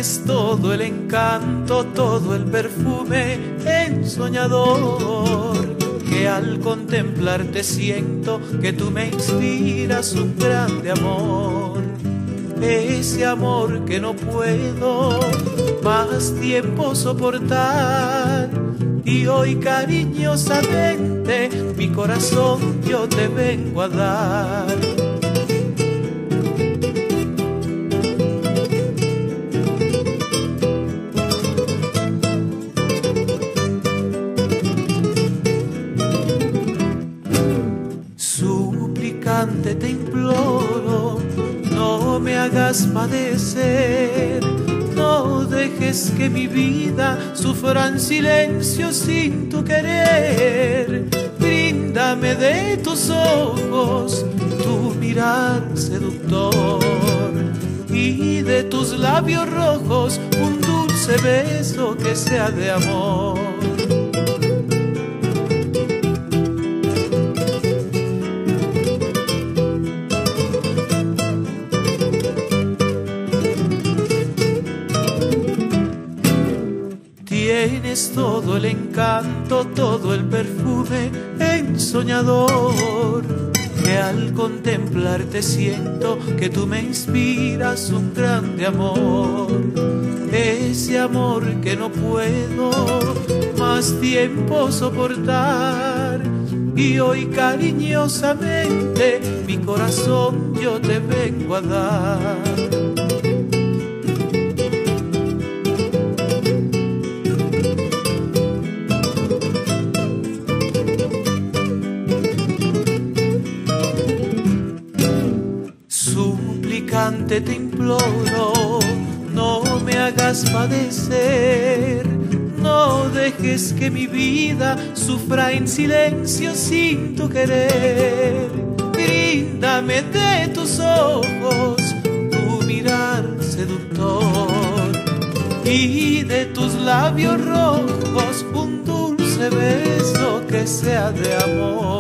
Tienes todo el encanto, todo el perfume ensoñador, que al contemplarte siento que tú me inspiras un grande amor. Ese amor que no puedo más tiempo soportar, y hoy cariñosamente mi corazón yo te vengo a dar. Suplicante te imploro, no me hagas padecer, no dejes que mi vida sufra en silencio sin tu querer. Bríndame de tus ojos tu mirar seductor, y de tus labios rojos un dulce beso que sea de amor. Tienes todo el encanto, todo el perfume ensoñador, que al contemplarte siento que tú me inspiras un grande amor. Ese amor que no puedo más tiempo soportar, y hoy cariñosamente mi corazón yo te vengo a dar. Suplicante te imploro, no me hagas padecer, no dejes que mi vida sufra en silencio sin tu querer. Bríndame de tus ojos tu mirar seductor, y de tus labios rojos un dulce beso que sea de amor.